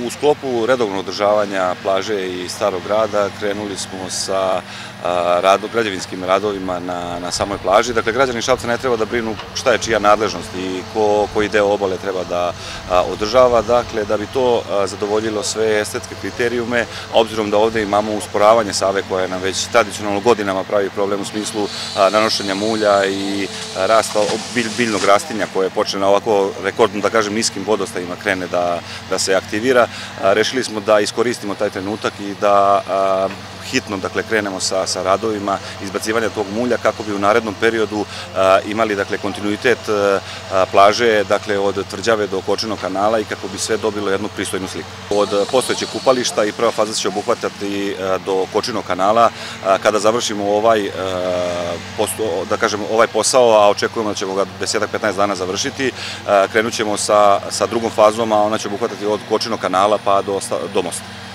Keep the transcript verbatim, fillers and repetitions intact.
U sklopu redovnog održavanja plaže i Starog grada krenuli smo sa rado, građevinskim radovima na, na samoj plaži. Dakle, građani Šapca ne treba da brinu šta je čija nadležnost i ko, koji deo obale treba da a, održava. Dakle, da bi to a, zadovoljilo sve estetske kriterijume, a obzirom da ovde imamo usporavanje Save koja nam već tradicionalno godinama pravi problem u smislu a, nanošenja mulja i a, rasta bilj, biljnog rastinja koje počne na ovako rekordno, da kažem, niskim vodostajima krene da, da se aktivira. A, rešili smo da iskoristimo taj trenutak i da a, hitno, dakle, krenemo sa, sa radovima izbacivanja tog mulja kako bi u narednom periodu a, imali, dakle, kontinuitet a, plaže, dakle, od Tvrđave do Kočinog kanala i kako bi sve dobilo jednu pristojnu sliku. Od postojećeg kupališta i prva faza će obuhvatati a, do Kočinog kanala. A, kada završimo ovaj, a, posto, da kažem, ovaj posao, a očekujemo da ćemo ga deset do petnaest dana završiti, a, krenut ćemo sa, sa drugom fazom, a ona će obuhvatati od Kočinog kanala pa do, do mosta.